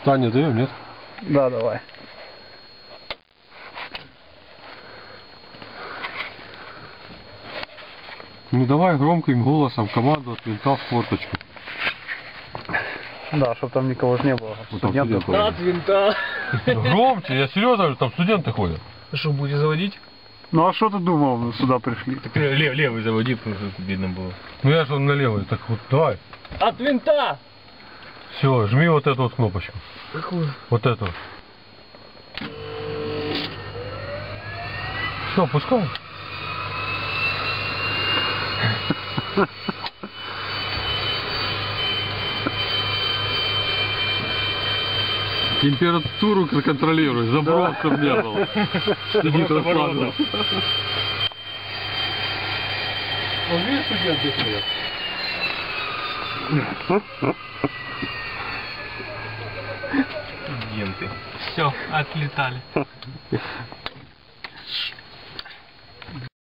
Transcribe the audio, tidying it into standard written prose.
Таня, даем, нет? Да, давай. Ну давай громким голосом команду от винта в форточку. Да, чтобы там никого ж не было. Вот там Студенты студенты. ходят. От винта. Громче, я серьезно говорю, там студенты ходят. Что, будете заводить? Ну а что ты думал, мы сюда пришли? Так левый заводи, чтобы видно было. Ну я же налево, так вот давай. От винта! Все, жми вот эту вот кнопочку. Какую? Вот эту. Все, пускай. Температуру контролируй, заброс чтобы не было. Сидит расслаблен. Он видишь, студенты стоят? Студенты. Все, отлетали.